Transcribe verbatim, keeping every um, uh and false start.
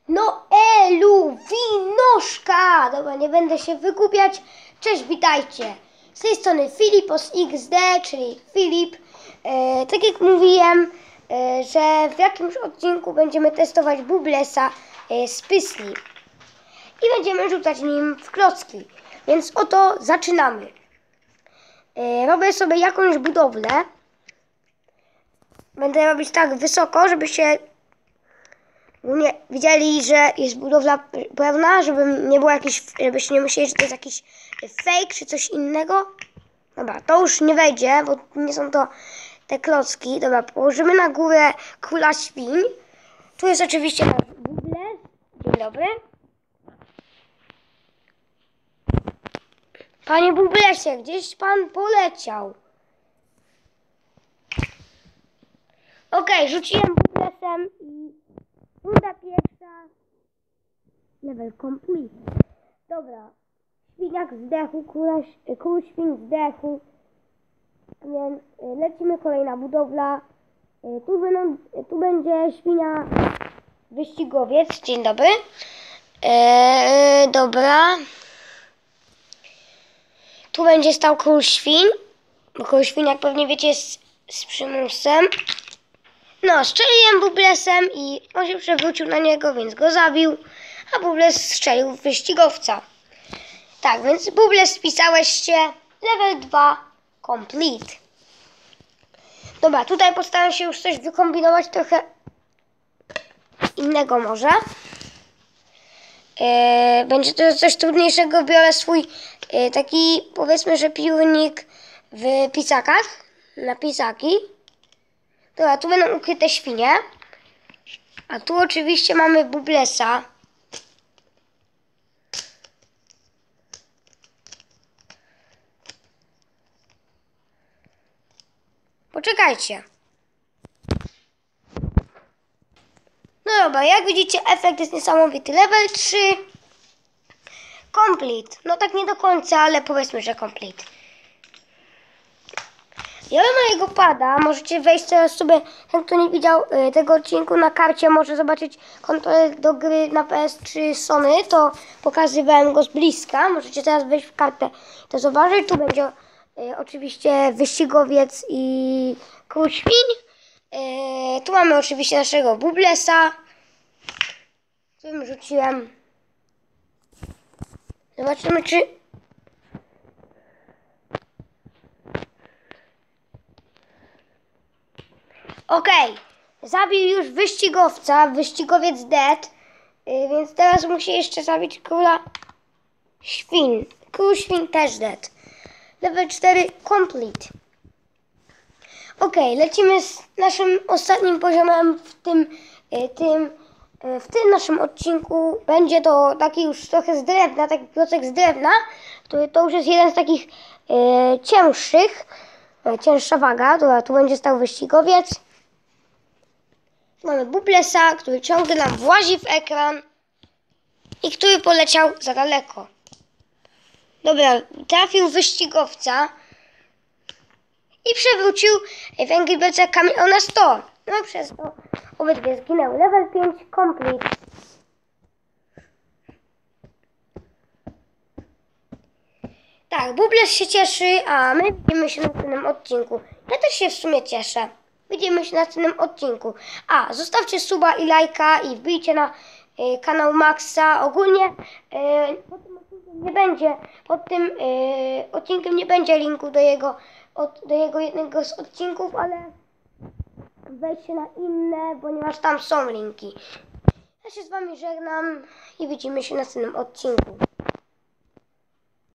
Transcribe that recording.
No elu, winoszka! Dobra, nie będę się wykupiać. Cześć, witajcie. Z tej strony Filipos iks de, czyli Filip. E, tak jak mówiłem, e, że w jakimś odcinku będziemy testować Bubblesa e, z pysli. I będziemy rzucać nim w klocki. Więc oto zaczynamy. E, robię sobie jakąś budowlę. Będę robić tak wysoko, żebyście nie widzieli, że jest budowla pełna, żeby nie było jakiś, żebyście nie myśleli, że to jest jakiś fake czy coś innego. Dobra, to już nie wejdzie, bo nie są to te klocki. Dobra, położymy na górę króla świń. Tu jest oczywiście nasz Bubbles. Dzień dobry. Panie Bubblesie, gdzieś pan poleciał. Okej, okay, rzuciłem Bubblesem i runda pierwsza. Level complete. Dobra. Świniak zdechł, król, król świn zdechł. Więc lecimy, kolejna budowla. Tu, będą, tu będzie świnia wyścigowiec. Dzień dobry. Eee, dobra. Tu będzie stał król świn. Bo król świn, jak pewnie wiecie, jest z przymusem. No, strzeliłem Bubblesem i on się przewrócił na niego, więc go zabił. A Bubbles strzelił w wyścigowca. Tak, więc Bubbles spisałeś się. Level dwa complete. Dobra, tutaj postaram się już coś wykombinować trochę innego może. Yy, będzie to coś trudniejszego. Biorę swój yy, taki, powiedzmy, że piórnik w pisakach. Na pisaki. Dobra, tu będą ukryte świnie. A tu oczywiście mamy Bubblesa. Poczekajcie. No dobra, jak widzicie, efekt jest niesamowity. Level trzy. Complete. No tak nie do końca, ale powiedzmy, że complete. Ja mam mojego pada. Możecie wejść teraz sobie, ten kto nie widział y, tego odcinku na karcie, może zobaczyć kontroler do gry na P S trzy Sony. To pokazywałem go z bliska. Możecie teraz wejść w kartę to zobaczyć. Tu będzie y, oczywiście wyścigowiec i król świń. Y, tu mamy oczywiście naszego Bubblesa, którym rzuciłem. Zobaczymy, czy... Okej, okay. Zabił już wyścigowca, wyścigowiec dead, yy, więc teraz musi jeszcze zabić króla świn. Król świn też dead. Level cztery complete. Okej, okay, lecimy z naszym ostatnim poziomem w tym, yy, tym, yy, w tym naszym odcinku. Będzie to taki już trochę z drewna, taki klocek z drewna, który to już jest jeden z takich yy, cięższych, yy, cięższa waga. Dobra, tu będzie stał wyścigowiec. Mamy Bubblesa, który ciągle nam włazi w ekran i który poleciał za daleko. Dobra, trafił wyścigowca i przewrócił w Angry Birds'a kamień na sto. No i przez to obydwie zginęły. Level pięć complete. Tak, Bubbles się cieszy, a my widzimy się na następnym odcinku. Ja też się w sumie cieszę. Widzimy się na następnym odcinku. A, zostawcie suba i lajka i wbijcie na y, kanał Maxa. Ogólnie y, pod tym odcinkiem nie będzie, pod tym y, odcinkiem nie będzie linku do jego, od, do jego jednego z odcinków, ale wejdźcie na inne, ponieważ tam są linki. Ja się z wami żegnam i widzimy się na następnym odcinku.